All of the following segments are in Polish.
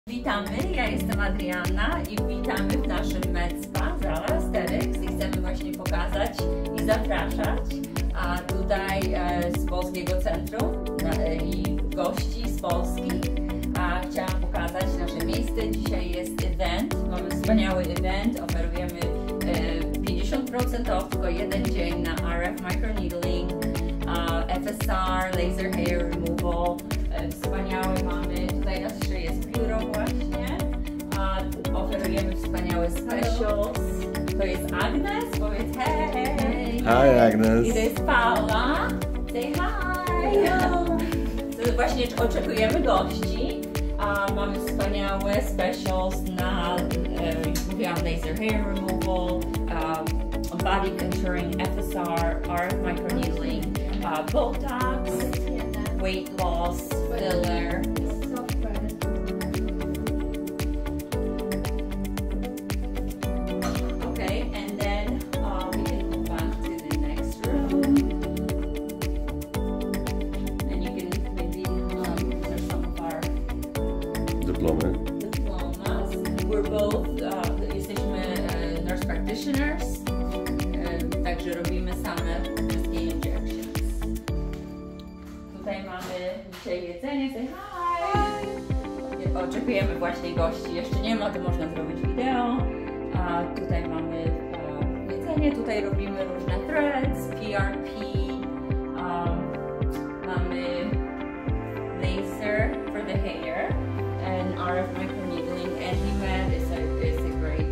Witamy, ja jestem Adrianna i witamy w naszym MedSpa Zala Asterix i chcemy właśnie pokazać i zapraszać tutaj z Polskiego Centrum i gości z Polski. Chciałam pokazać nasze miejsce. Dzisiaj jest event, mamy wspaniały event, oferujemy 50% off, tylko jeden dzień na RF Microneedling, FSR, Laser Hair Removal. Wspaniałe mamy, tutaj na trzy jest biuro właśnie, oferujemy wspaniałe specials. To jest Agnes, powiedz hej! Hi Agnes! I to jest Paula, say hi! To właśnie oczekujemy gości. Mamy wspaniałe specials na, już mówiłam, Laser Hair Removal, Body Contouring, FSR, RF Microneedling, Botox, weight loss, filler. Okay, and then we can move on to the next room. And you can maybe there's some of our Diplomas. We're both jesteśmy nurse practitioners, także robimy same wszystkie injections. Tutaj mamy dzisiaj jedzenie, say hi! Oczekujemy właśnie gości, jeszcze nie ma, to można zrobić wideo. Tutaj mamy jedzenie, tutaj robimy różne threads, PRP, mamy laser for the hair and RF microneedling, and HeMed is a great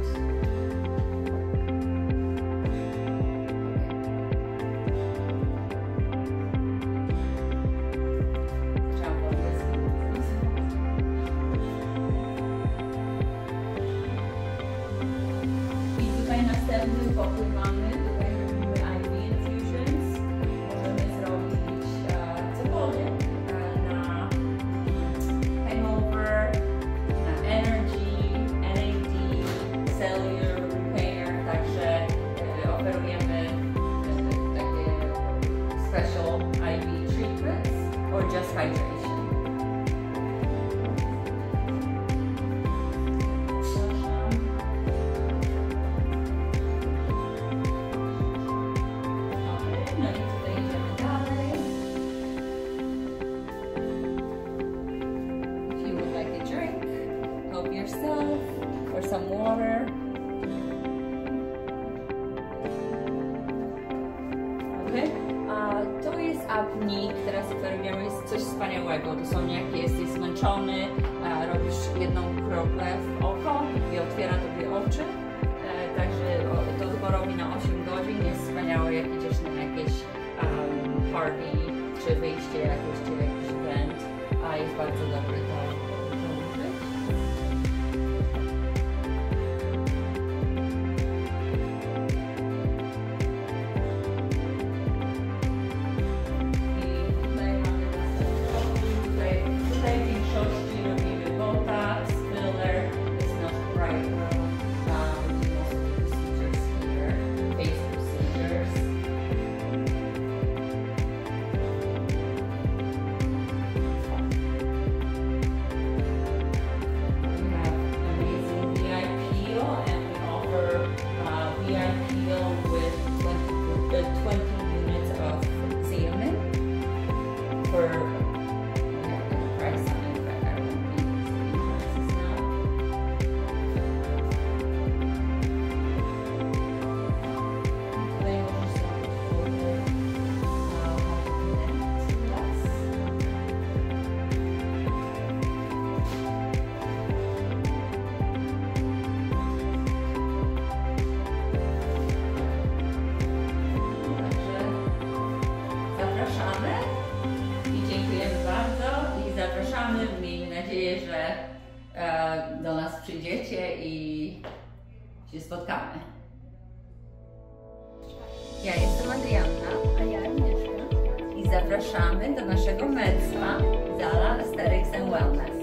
następny pokój mamy, tutaj robimy IV infusions, możemy zrobić cokolwiek na hangover, na energy, NAD, cellular repair, także oferujemy takie special IV treatments or just hydration. Yourself or some water. Okay. To jest apnik, teraz oferujemy, jest coś wspaniałego. To są jak jesteś zmęczony, robisz jedną kroplę w oko i otwiera tobie oczy. Także to tylko robi na 8 godzin. Jest wspaniałe, jak idziesz na jakieś party czy wyjście jakieś, czy jakiś event. Jest bardzo dobry to użyć. Zapraszamy, miejmy nadzieję, że do nas przyjdziecie i się spotkamy. Ja jestem Adrianna, a ja Agnieszka. I zapraszamy do naszego MedSpa Zala Asterix and Wellness.